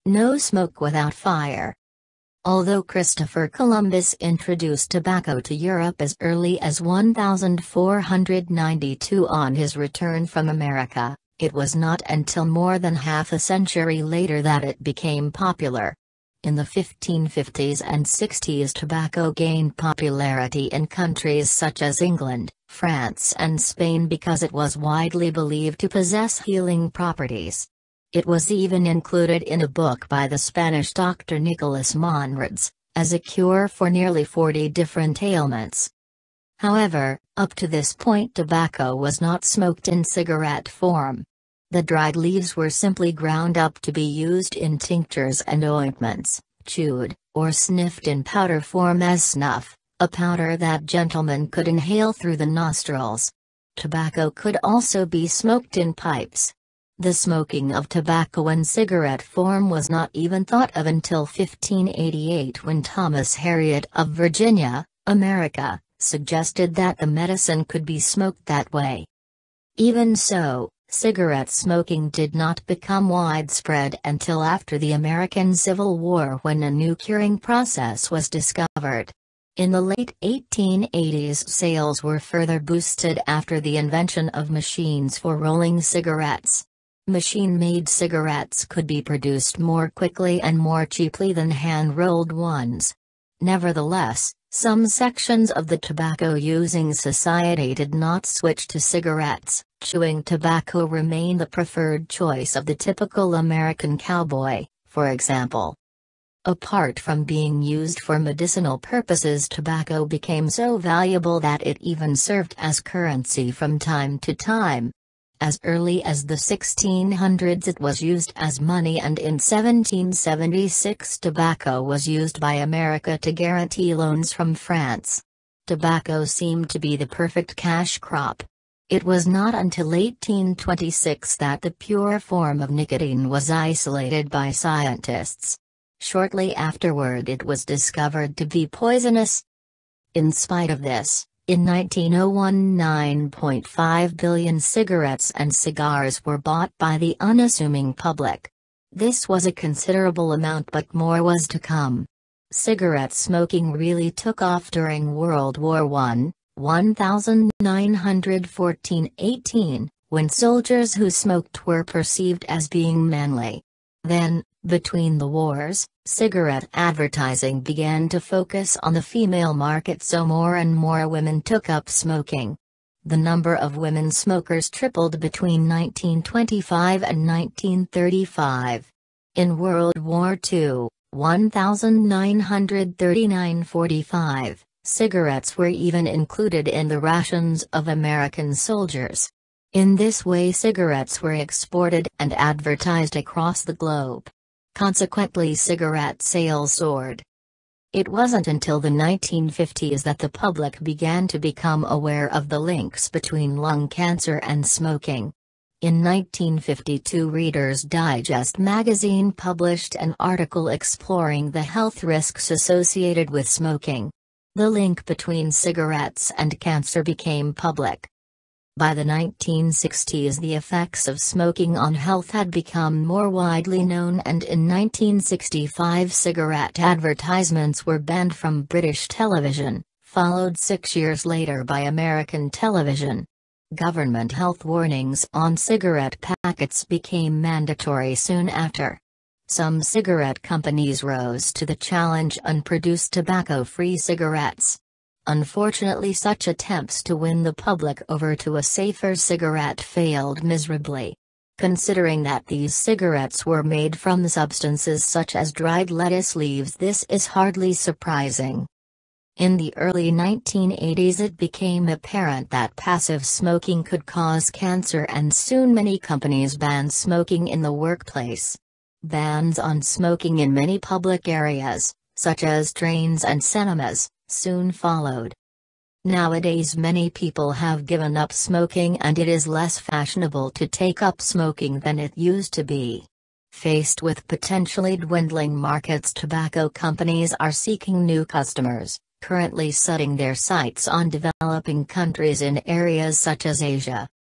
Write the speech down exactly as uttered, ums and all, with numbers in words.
No smoke without fire. Although Christopher Columbus introduced tobacco to Europe as early as fourteen ninety-two on his return from America, it was not until more than half a century later that it became popular. In the fifteen fifties and sixties, tobacco gained popularity in countries such as England, France and Spain because it was widely believed to possess healing properties. It was even included in a book by the Spanish doctor Nicolas Monrades, as a cure for nearly forty different ailments. However, up to this point tobacco was not smoked in cigarette form. The dried leaves were simply ground up to be used in tinctures and ointments, chewed, or sniffed in powder form as snuff, a powder that gentlemen could inhale through the nostrils. Tobacco could also be smoked in pipes. The smoking of tobacco in cigarette form was not even thought of until fifteen eighty-eight, when Thomas Harriot of Virginia, America, suggested that the medicine could be smoked that way. Even so, cigarette smoking did not become widespread until after the American Civil War, when a new curing process was discovered. In the late eighteen eighties, sales were further boosted after the invention of machines for rolling cigarettes. Machine-made cigarettes could be produced more quickly and more cheaply than hand-rolled ones. Nevertheless, some sections of the tobacco-using society did not switch to cigarettes. Chewing tobacco remained the preferred choice of the typical American cowboy, for example. Apart from being used for medicinal purposes, tobacco became so valuable that it even served as currency from time to time. As early as the sixteen hundreds it was used as money, and in seventeen seventy-six tobacco was used by America to guarantee loans from France. Tobacco seemed to be the perfect cash crop. It was not until eighteen twenty-six that the pure form of nicotine was isolated by scientists. Shortly afterward it was discovered to be poisonous. In spite of this, in nineteen oh one nine point five billion cigarettes and cigars were bought by the unassuming public. This was a considerable amount, but more was to come. Cigarette smoking really took off during World War One, nineteen fourteen eighteen, when soldiers who smoked were perceived as being manly. Then, between the wars, cigarette advertising began to focus on the female market, so more and more women took up smoking. The number of women smokers tripled between nineteen twenty-five and nineteen thirty-five. In World War Two, nineteen thirty-nine forty-five, cigarettes were even included in the rations of American soldiers. In this way cigarettes were exported and advertised across the globe. Consequently, cigarette sales soared. It wasn't until the nineteen fifties that the public began to become aware of the links between lung cancer and smoking. In nineteen fifty-two, Reader's Digest magazine published an article exploring the health risks associated with smoking. The link between cigarettes and cancer became public. By the nineteen sixties, the effects of smoking on health had become more widely known, and in nineteen sixty-five cigarette advertisements were banned from British television, followed six years later by American television. Government health warnings on cigarette packets became mandatory soon after. Some cigarette companies rose to the challenge and produced tobacco-free cigarettes. Unfortunately, such attempts to win the public over to a safer cigarette failed miserably. Considering that these cigarettes were made from substances such as dried lettuce leaves, this is hardly surprising. In the early nineteen eighties it became apparent that passive smoking could cause cancer, and soon many companies banned smoking in the workplace. Bans on smoking in many public areas, such as trains and cinemas, soon followed. Nowadays many people have given up smoking, and it is less fashionable to take up smoking than it used to be. Faced with potentially dwindling markets, tobacco companies are seeking new customers, currently setting their sights on developing countries in areas such as Asia.